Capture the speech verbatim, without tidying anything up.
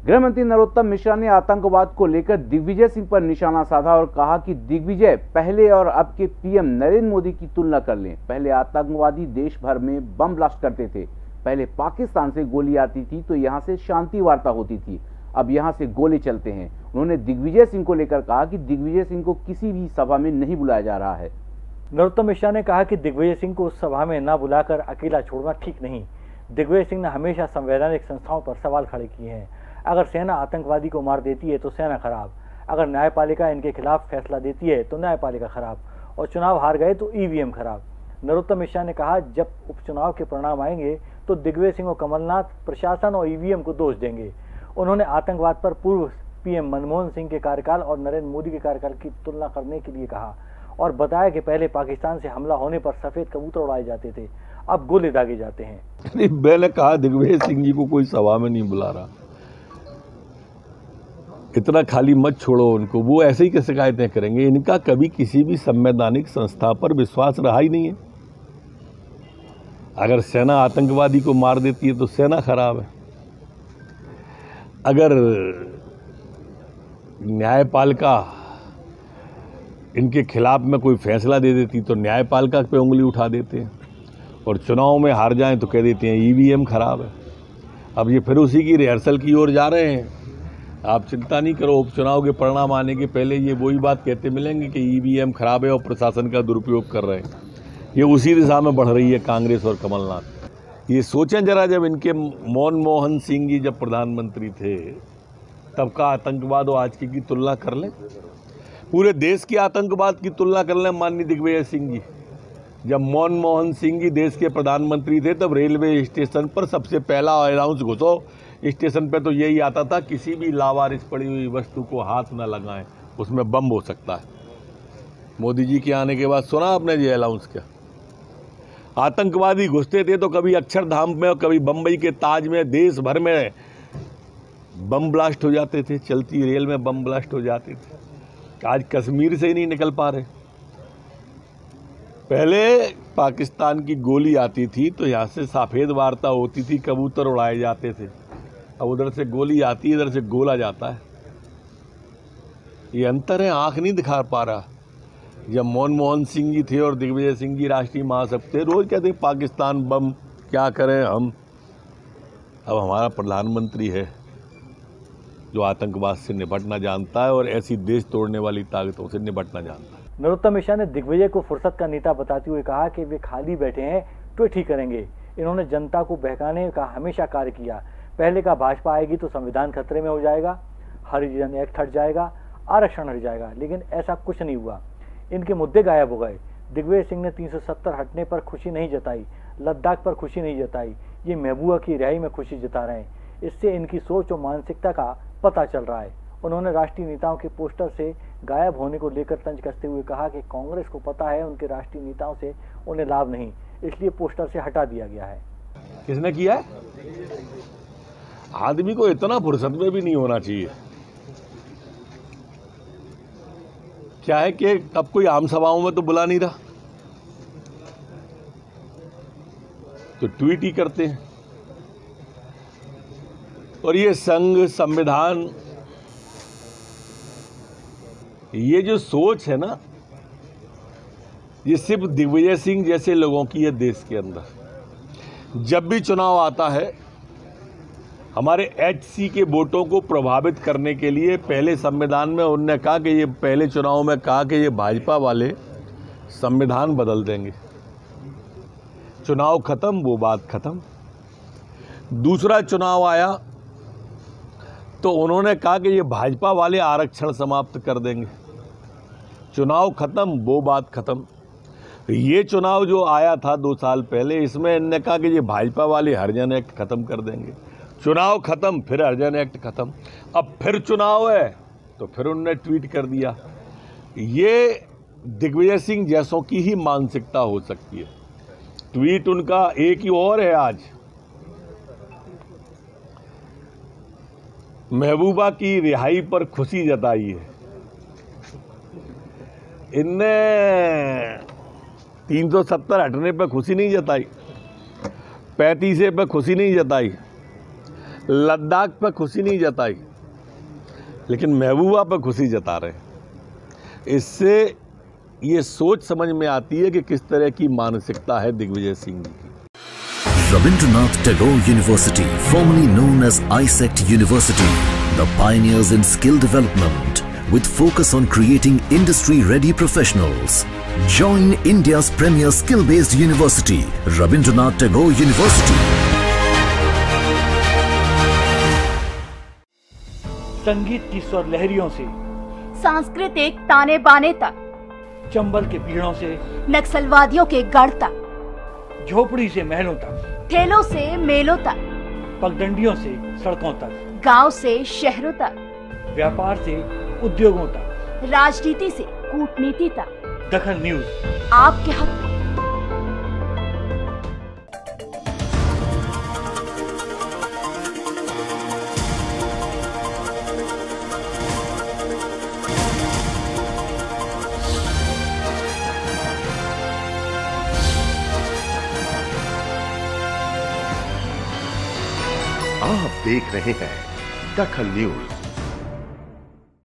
गृह मंत्री नरोत्तम मिश्रा ने आतंकवाद को लेकर दिग्विजय सिंह पर निशाना साधा और कहा कि दिग्विजय पहले और अब के पीएम नरेंद्र मोदी की तुलना कर लें। पहले आतंकवादी देश भर में बम ब्लास्ट करते थे, पहले पाकिस्तान से गोली आती थी तो यहां से शांति वार्ता होती थी, अब यहां से गोले चलते हैं। उन्होंने दिग्विजय सिंह को लेकर कहा कि दिग्विजय सिंह को किसी भी सभा में नहीं बुलाया जा रहा है। नरोत्तम मिश्रा ने कहा कि दिग्विजय सिंह को उस सभा में न बुलाकर अकेला छोड़ना ठीक नहीं। दिग्विजय सिंह ने हमेशा संवैधानिक संस्थाओं पर सवाल खड़े किए हैं। अगर सेना आतंकवादी को मार देती है तो सेना खराब, अगर न्यायपालिका इनके खिलाफ फैसला देती है तो न्यायपालिका खराब, और चुनाव हार गए तो ईवीएम खराब। नरोत्तम मिश्रा ने कहा, जब उपचुनाव के परिणाम आएंगे तो दिग्विजय सिंह और कमलनाथ प्रशासन और ईवीएम को दोष देंगे। उन्होंने आतंकवाद पर पूर्व पीएम मनमोहन सिंह के कार्यकाल और नरेंद्र मोदी के कार्यकाल की तुलना करने के लिए कहा और बताया कि पहले पाकिस्तान से हमला होने पर सफेद कबूतर उड़ाए जाते थे, अब गोले दागे जाते हैं। मैंने कहा दिग्विजय सिंह जी को कोई सभा में नहीं बुला रहा, इतना खाली मत छोड़ो उनको, वो ऐसे ही शिकायतें करेंगे। इनका कभी किसी भी संवैधानिक संस्था पर विश्वास रहा ही नहीं है। अगर सेना आतंकवादी को मार देती है तो सेना खराब है, अगर न्यायपालिका इनके खिलाफ में कोई फैसला दे देती तो न्यायपालिका पे उंगली उठा देते हैं, और चुनाव में हार जाएं तो कह देते हैं ईवीएम खराब है। अब ये फिर उसी की रिहर्सल की ओर जा रहे हैं। आप चिंता नहीं करो, उपचुनाव के परिणाम आने के पहले ये वही बात कहते मिलेंगे कि ईवीएम खराब है और प्रशासन का दुरुपयोग कर रहे हैं। ये उसी दिशा में बढ़ रही है कांग्रेस और कमलनाथ। ये सोचें जरा, जब इनके मनमोहन सिंह जी जब प्रधानमंत्री थे तब का आतंकवाद और आज की की तुलना कर लें, पूरे देश की आतंकवाद की तुलना कर लें। माननीय दिग्विजय सिंह जी, जब मनमोहन सिंह जी देश के प्रधानमंत्री थे तब रेलवे स्टेशन पर सबसे पहला अनाउंस घुसो स्टेशन पे तो यही आता था, किसी भी लावारिस पड़ी हुई वस्तु को हाथ न लगाएं, उसमें बम हो सकता है। मोदी जी के आने के बाद सुना आपने ये अनाउंस किया? आतंकवादी घुसते थे तो कभी अक्षरधाम में और कभी बम्बई के ताज में, देश भर में बम ब्लास्ट हो जाते थे, चलती रेल में बम ब्लास्ट हो जाते थे। आज कश्मीर से ही नहीं निकल पा रहे। पहले पाकिस्तान की गोली आती थी तो यहाँ से सफेद वार्ता होती थी, कबूतर उड़ाए जाते थे। अब उधर से गोली आती है, इधर से गोला जाता है। ये अंतर है, आंख नहीं दिखा पा रहा। जब मनमोहन सिंह जी थे और दिग्विजय सिंह जी राष्ट्रीय महासचिव थे, रोज कहते पाकिस्तान बम, क्या करें हम। अब हमारा प्रधानमंत्री है जो आतंकवाद से निपटना जानता है और ऐसी देश तोड़ने वाली ताकतों से निपटना जानता है। नरोत्तम मिश्रा ने दिग्विजय को फुर्सत का नेता बताते हुए कहा कि वे खाली बैठे हैं, ट्वीट ही करेंगे। इन्होंने जनता को बहकाने का हमेशा कार्य किया। पहले का भाजपा आएगी तो संविधान खतरे में हो जाएगा, हरिजन एक्ट हट जाएगा, आरक्षण हट जाएगा, लेकिन ऐसा कुछ नहीं हुआ। इनके मुद्दे गायब हो गए। दिग्विजय सिंह ने तीन सौ सत्तर हटने पर खुशी नहीं जताई, लद्दाख पर खुशी नहीं जताई, ये महबूबा की रिहाई में खुशी जता रहे हैं। इससे इनकी सोच और मानसिकता का पता चल रहा है। उन्होंने राष्ट्रीय नेताओं के पोस्टर से गायब होने को लेकर तंज कसते हुए कहा कि कांग्रेस को पता है उनके राष्ट्रीय नेताओं से उन्हें लाभ नहीं, इसलिए पोस्टर से हटा दिया गया है। किसने किया है? आदमी को इतना फुर्सत में भी नहीं होना चाहिए। क्या है कि अब कोई आम सभाओं में तो बुला नहीं रहा तो ट्वीट ही करते हैं। और ये संघ, संविधान, ये जो सोच है ना, ये सिर्फ दिग्विजय सिंह जैसे लोगों की है देश के अंदर। जब भी चुनाव आता है, हमारे एचसी के वोटों को प्रभावित करने के लिए पहले संविधान में उन्होंने कहा कि ये पहले चुनाव में कहा कि ये भाजपा वाले संविधान बदल देंगे। चुनाव खत्म, वो बात खत्म। दूसरा चुनाव आया तो उन्होंने कहा कि ये भाजपा वाले आरक्षण समाप्त कर देंगे। चुनाव खत्म, वो बात खत्म। ये चुनाव जो आया था दो साल पहले, इसमें इन्होंने कहा कि ये भाजपा वाले हरिजन एक्ट खत्म कर देंगे। चुनाव खत्म, फिर हरिजन एक्ट खत्म। अब फिर चुनाव है तो फिर उन्होंने ट्वीट कर दिया। ये दिग्विजय सिंह जैसों की ही मानसिकता हो सकती है। ट्वीट उनका एक ही और है। आज महबूबा की रिहाई पर खुशी जताई है। इनने तीन सौ सत्तर हटने पर खुशी नहीं जताई, पैंतीस पे खुशी नहीं जताई, लद्दाख पर खुशी नहीं जताई, लेकिन महबूबा पर खुशी जता रहे हैं। इससे ये सोच समझ में आती है कि किस तरह की मानसिकता है दिग्विजय सिंह जी की। Rabindranath Tagore University, formerly known as I S E C T University, the pioneers in skill development with focus on creating industry-ready professionals. Join India's premier skill-based university, Rabindranath Tagore University. संगीत की स्वर लहरियों से सांस्कृतिक ताने बाने तक, चंबल के पीड़ों से नक्सलवादियों के गढ़ तक, झोपड़ी से महलों तक, ठेलों से मेलों तक, पगडंडियों से सड़कों तक, गांव से शहरों तक, व्यापार से उद्योगों तक, राजनीति से कूटनीति तक, दखल न्यूज आपके हक में। आप देख रहे हैं दखल न्यूज।